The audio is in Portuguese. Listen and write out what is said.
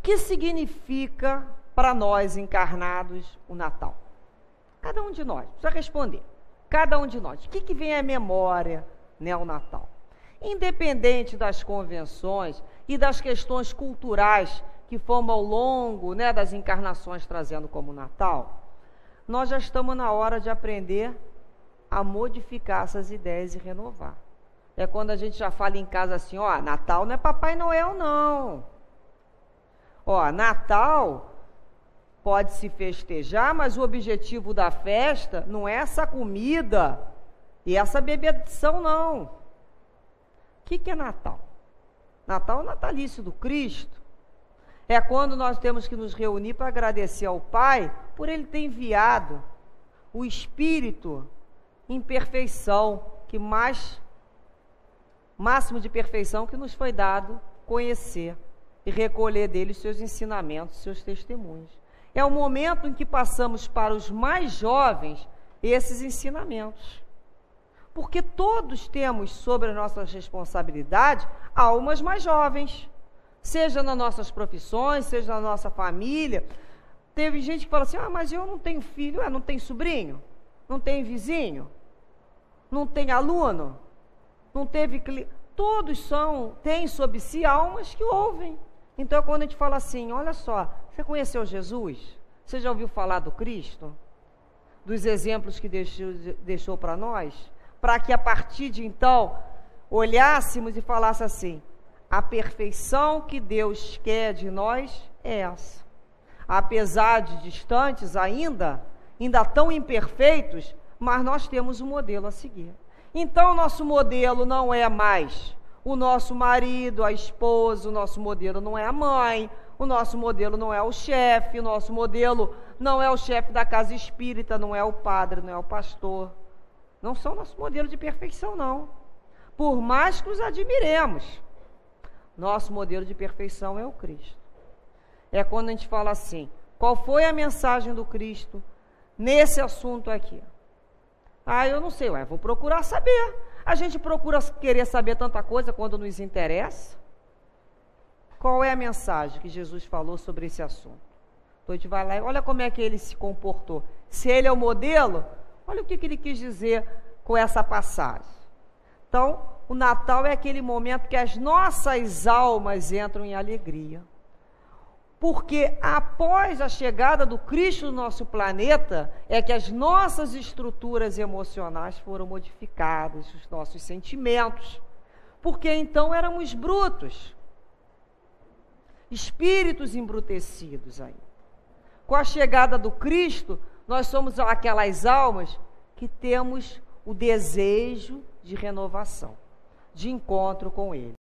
que significa para nós encarnados o Natal? Cada um de nós, precisa responder. Cada um de nós. O que vem à memória, né, o Natal? Independente das convenções e das questões culturais que fomos ao longo, né, das encarnações trazendo como Natal, nós já estamos na hora de aprender a modificar essas ideias e renovar. É quando a gente já fala em casa assim, ó, Natal não é Papai Noel, não. Ó, Natal pode se festejar, mas o objetivo da festa não é essa comida e essa bebeção, não. O que é Natal? Natal é o natalício do Cristo. É quando nós temos que nos reunir para agradecer ao Pai por Ele ter enviado o Espírito em perfeição, que máximo de perfeição que nos foi dado conhecer e recolher dele os seus ensinamentos, seus testemunhos. É o momento em que passamos para os mais jovens esses ensinamentos. Porque todos temos sobre as nossas responsabilidades almas mais jovens, seja nas nossas profissões, seja na nossa família. Teve gente que fala assim, mas eu não tenho filho, não tenho sobrinho, não tenho vizinho, não tenho aluno, não teve cliente. Todos têm sob si almas que ouvem. Então, quando a gente fala assim, olha só, você conheceu Jesus? Você já ouviu falar do Cristo? Dos exemplos que deixou para nós? Para que a partir de então, olhássemos e falasse assim, a perfeição que Deus quer de nós é essa. Apesar de distantes ainda tão imperfeitos, mas nós temos um modelo a seguir. Então, o nosso modelo não é mais o nosso marido, a esposa, o nosso modelo não é a mãe, o nosso modelo não é o chefe, o nosso modelo não é o chefe da casa espírita, não é o padre, não é o pastor. Não são nosso modelo de perfeição, não. Por mais que os admiremos, nosso modelo de perfeição é o Cristo. É quando a gente fala assim, qual foi a mensagem do Cristo nesse assunto aqui? Eu não sei, vou procurar saber. A gente procura querer saber tanta coisa quando nos interessa. Qual é a mensagem que Jesus falou sobre esse assunto? Então a gente vai lá e olha como é que ele se comportou. Se ele é o modelo, olha o que ele quis dizer com essa passagem. Então, o Natal é aquele momento que as nossas almas entram em alegria. Porque após a chegada do Cristo no nosso planeta, é que as nossas estruturas emocionais foram modificadas, os nossos sentimentos. Porque então éramos brutos, espíritos embrutecidos aí. Com a chegada do Cristo, nós somos aquelas almas que temos o desejo de renovação, de encontro com Ele.